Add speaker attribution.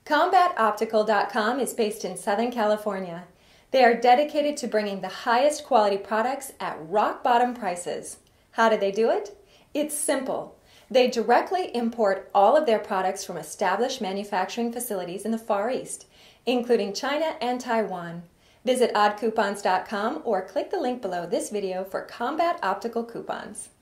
Speaker 1: CombatOptical.com is based in Southern California. They are dedicated to bringing the highest quality products at rock-bottom prices. How do they do it? It's simple. They directly import all of their products from established manufacturing facilities in the Far East, including China and Taiwan. Visit oddcoupons.com or click the link below this video for Combat Optical coupons.